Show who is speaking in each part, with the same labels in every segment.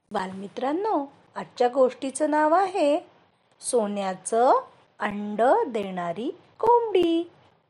Speaker 1: बालमित्रांनो, आजच्या गोष्टीचं नाव आहे सोन्याचं अंड देणारी कोंबडी.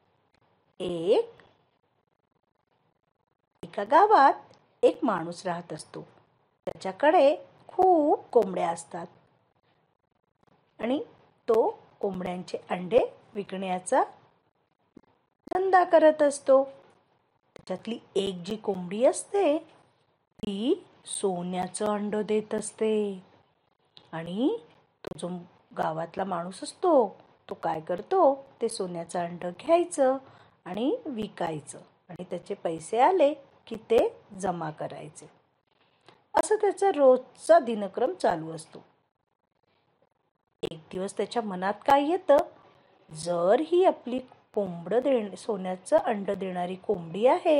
Speaker 1: एका गावात एक माणूस राहत असतो. त्याच्याकडे खूप कोंबड्या असतात आणि तो कोंबड्यांचे अंडे विकण्याचा धंदा करत असतो. त्याच्यातली एक जी कोंबडी असते ती सोन्याचं अंड देत असते. आणि तो जो गावातला माणूस असतो तो काय करतो, ते सोन्याचं अंड घ्यायचं आणि विकायचं आणि त्याचे पैसे आले की ते जमा करायचे. असं त्याचा रोजचा दिनक्रम चालू असतो. एक दिवस त्याच्या मनात काय येतं, जर ही आपली सोन्याचं अंड देणारी कोंबडी आहे,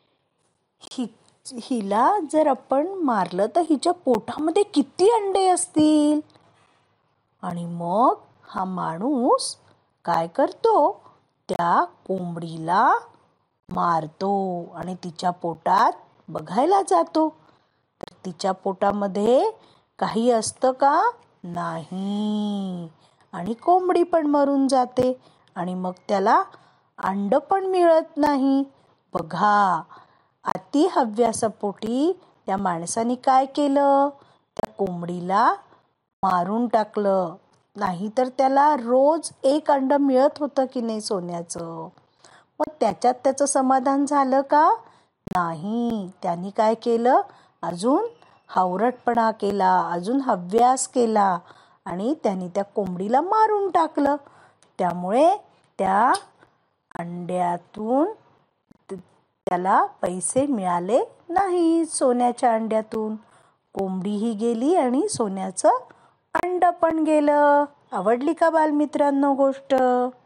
Speaker 1: हिला जर आपण मारलं तर हिच्या पोटामध्ये किती अंडे असतील. आणि मग हा माणूस काय करतो, त्या कोंबडीला मारतो आणि तिच्या पोटात बघायला जातो. तर तिच्या पोटामध्ये काही असतं का? नाही. आणि कोंबडी पण मरून जाते आणि मग त्याला अंड पण मिळत नाही. बघा, अति हव्यासापोटी त्या माणसाने काय केलं, त्या कोंबडीला मारून टाकलं. नाहीतर त्याला रोज एक अंड मिळत होतं की नाही सोन्याचं. मग त्याच्यात त्याचं समाधान झालं का? नाही. त्यांनी काय केलं, अजून हावरटपणा केला, अजून हव्यास केला आणि त्यांनी त्या कोंबडीला मारून टाकलं. त्यामुळे त्या अंड्यातून त्याला पैसे मिळाले नाही. सोन्याच्या अंड्यातून कोंबडीही गेली आणि सोन्याचं अंड पण गेलं. आवडली का बालमित्रांनो गोष्ट?